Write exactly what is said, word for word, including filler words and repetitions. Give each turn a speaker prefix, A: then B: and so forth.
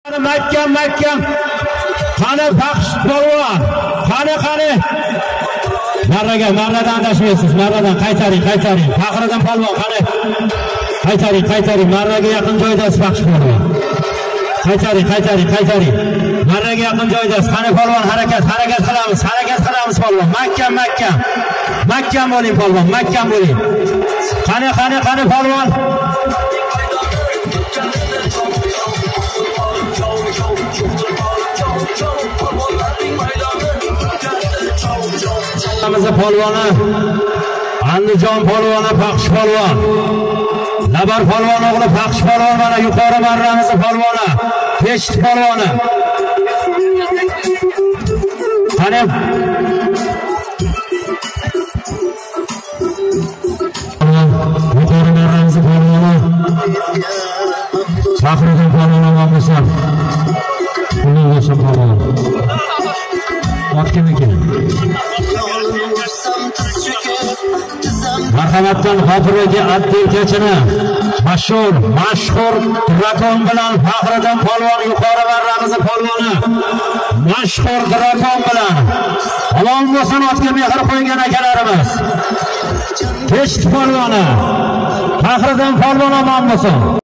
A: Mahkam mahkam. Qani Baxsh polvon. Qani qani. Marraga, marradan adashmaysiz. Marradan qaytaring, qaytaring. Faxriddin polvon qani. Qaytaring, qaytaring. Marraga yaqin joydasiz Baxsh polvon. Qaytaring, qaytaring, qaytaring. Marraga yaqin joydasiz. Qani polvon harakat, harakat qilamiz, harakat qilamiz polvon. Mahkam mahkam. Mahkam bo'ling polvon, mahkam bo'ling. Qani, qani, qani polvon. Ramazon polvoni, Andijon polvoni Baxsh polvon. Labar polvon o'g'li Baxsh polvon mana yuqori marramiz polvoni. Peshti polvoni. Qani yuqori marramiz polvoni. Faxriddin polvon bo'lsin. Pulni bo'lsin polvon. Vaqtniki. Marhamatdan xotiraga attirkachini mashhur, mashhur Drakon bilan Faxriddin polvon yuqori marramiz polvoni. Mashhur Drakon bilan omon bo'lsin otga mehr qo'ygan akalarimiz. Peshti polvoni Faxriddin polvon omon bo'lsin.